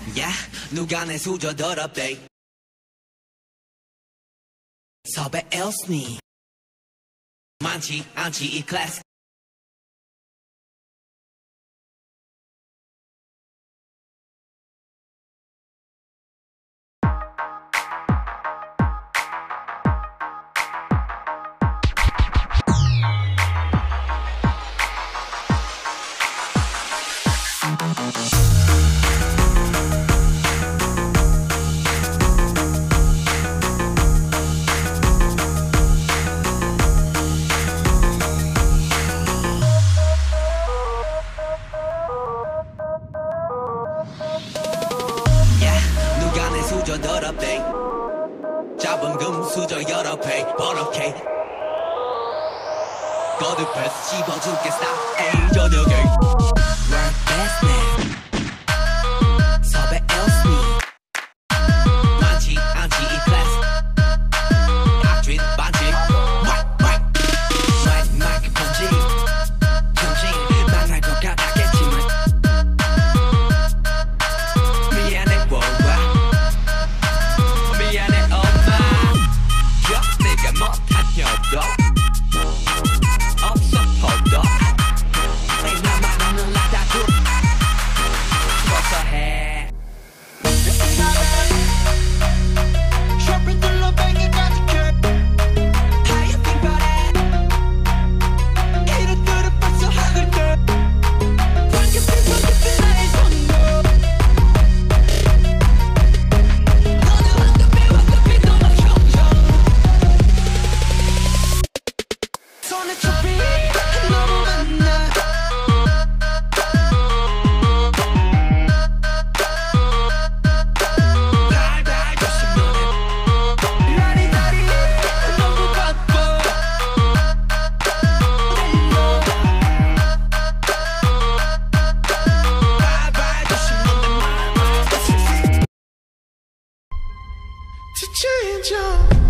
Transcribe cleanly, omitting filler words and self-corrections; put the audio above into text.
Yeah, 누가 내 수저 더럽대 섭외 엘스니 많지 않지 이 클래스 수저 더럽대 잡은 금 수저 여러 배 버럭해 거듭해서 씹어줄게 stop 에이 저녁에 Work best man 섭외 엘스니 많지 않지 이 클래스 악취 반칙 마이크 펀치 망할 것 같았겠지만 미안해 못한 녀도 없어 내 나만은 라다구 벗어 해 쇼핑 둘러뱅이 가득해 How you think about it 이름들은 벌써 하글들 반겨빛 나의 손으로 너는 황급히 너무 형형 손에 촛불 너무 많나 발발 조심너네 라리라리 너무 바빠 발발 조심너네 말말 To change up